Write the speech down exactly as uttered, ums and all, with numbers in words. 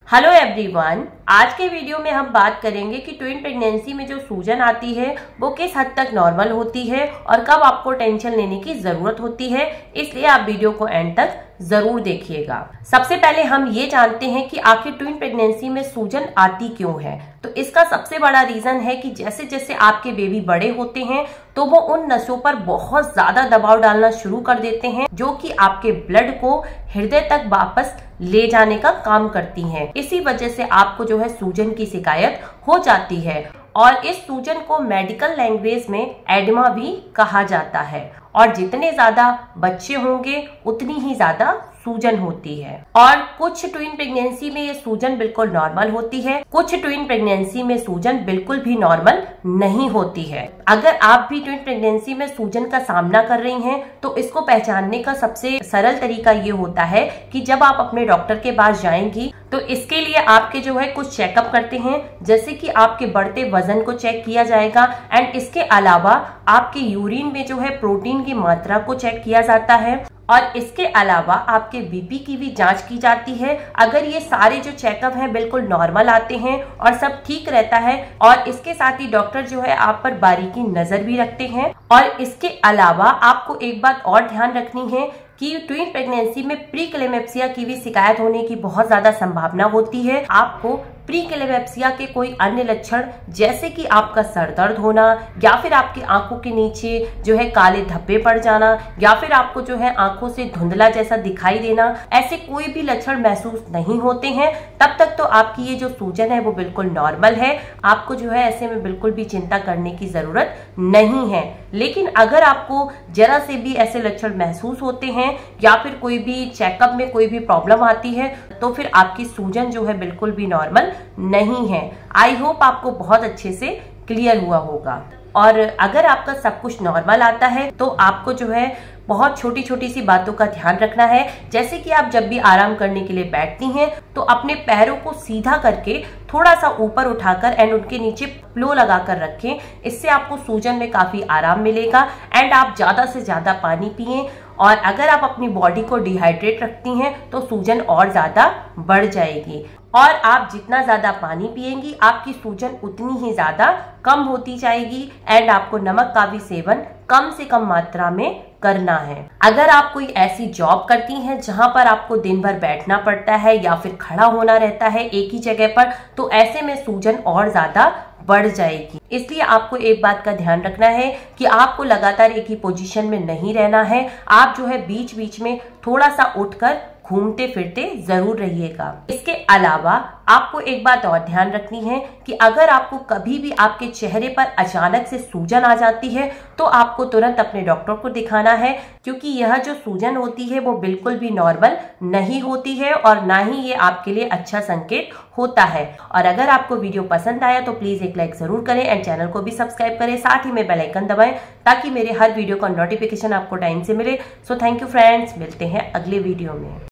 Hello everyone, आज के video में हम बात करेंगे कि ट्विन प्रेगनेंसी में जो सूजन आती है वो किस हद तक नॉर्मल होती है और कब आपको टेंशन लेने की जरूरत होती है। इसलिए आप वीडियो को एंड तक जरूर देखिएगा। सबसे पहले हम ये जानते हैं कि आखिर ट्विन प्रेगनेंसी में सूजन आती क्यों है। तो इसका सबसे बड़ा रीजन है कि जैसे जैसे आपके बेबी बड़े होते हैं तो वो उन नसों पर बहुत ज्यादा दबाव डालना शुरू कर देते हैं जो कि आपके ब्लड को हृदय तक वापस ले जाने का काम करती हैं। इसी वजह से आपको जो है सूजन की शिकायत हो जाती है और इस सूजन को मेडिकल लैंग्वेज में एडमा भी कहा जाता है। और जितने ज्यादा बच्चे होंगे उतनी ही ज्यादा सूजन होती है। और कुछ ट्विन प्रेगनेंसी में ये सूजन बिल्कुल नॉर्मल होती है, कुछ ट्विन प्रेगनेंसी में सूजन बिल्कुल भी नॉर्मल नहीं होती है। अगर आप भी ट्विन प्रेगनेंसी में सूजन का सामना कर रही हैं तो इसको पहचानने का सबसे सरल तरीका ये होता है कि जब आप अपने डॉक्टर के पास जाएंगी तो इसके लिए आपके जो है कुछ चेकअप करते हैं, जैसे कि आपके बढ़ते वजन को चेक किया जाएगा एंड इसके अलावा आपके यूरिन में जो है प्रोटीन की मात्रा को चेक किया जाता है और इसके अलावा आपके बीपी की भी जांच की जाती है। अगर ये सारे जो चेकअप हैं बिल्कुल नॉर्मल आते हैं और सब ठीक रहता है और इसके साथ ही डॉक्टर जो है आप पर बारीकी नजर भी रखते हैं। और इसके अलावा आपको एक बात और ध्यान रखनी है कि ट्विन प्रेगनेंसी में प्री क्लेमेप्सिया की भी शिकायत होने की बहुत ज्यादा संभावना होती है। आपको प्री क्लेमेप्सिया के कोई अन्य लक्षण जैसे कि आपका सर दर्द होना या फिर आपकी आंखों के नीचे जो है काले धब्बे पड़ जाना या फिर आपको जो है आंखों से धुंधला जैसा दिखाई देना, ऐसे कोई भी लक्षण महसूस नहीं होते हैं तब तक तो आपकी ये जो सूजन है वो बिल्कुल नॉर्मल है। आपको जो है ऐसे में बिल्कुल भी चिंता करने की जरूरत नहीं है। लेकिन अगर आपको जरा से भी ऐसे लक्षण महसूस होते हैं या फिर कोई भी चेकअप में कोई भी प्रॉब्लम आती है तो फिर आपकी सूजन जो है बिल्कुल भी नॉर्मल नहीं है। आई होप आपको बहुत अच्छे से क्लियर हुआ होगा। और अगर आपका सब कुछ नॉर्मल आता है तो आपको जो है बहुत छोटी छोटी सी बातों का ध्यान रखना है, जैसे कि आप जब भी आराम करने के लिए बैठती हैं तो अपने पैरों को सीधा करके थोड़ा सा ऊपर उठाकर एंड उनके नीचे प्लो लगाकर रखें। इससे आपको सूजन में काफी आराम मिलेगा। एंड आप ज्यादा से ज्यादा पानी पिएं और अगर आप अपनी बॉडी को डिहाइड्रेट रखती हैं तो सूजन और ज्यादा बढ़ जाएगी। और आप जितना ज्यादा पानी पिएंगी आपकी सूजन उतनी ही ज्यादा कम होती जाएगी। एंड आपको नमक का भी सेवन कम से कम मात्रा में करना है। अगर आप कोई ऐसी जॉब करती हैं जहां पर आपको दिन भर बैठना पड़ता है या फिर खड़ा होना रहता है एक ही जगह पर, तो ऐसे में सूजन और ज्यादा बढ़ जाएगी। इसलिए आपको एक बात का ध्यान रखना है कि आपको लगातार एक ही पोजीशन में नहीं रहना है। आप जो है बीच बीच में थोड़ा सा उठकर घूमते फिरते जरूर रहिएगा। इसके अलावा आपको एक बात और ध्यान रखनी है कि अगर आपको कभी भी आपके चेहरे पर अचानक से सूजन आ जाती है तो आपको तुरंत अपने डॉक्टर को दिखाना है, क्योंकि यह जो सूजन होती है वो बिल्कुल भी नॉर्मल नहीं होती है और ना ही ये आपके लिए अच्छा संकेत होता है। और अगर आपको वीडियो पसंद आया तो प्लीज एक लाइक जरूर करें एंड चैनल को भी सब्सक्राइब करें, साथ ही में बेल आइकन दबाएं ताकि मेरे हर वीडियो का नोटिफिकेशन आपको टाइम से मिले। सो थैंक यू फ्रेंड्स, मिलते हैं अगले वीडियो में।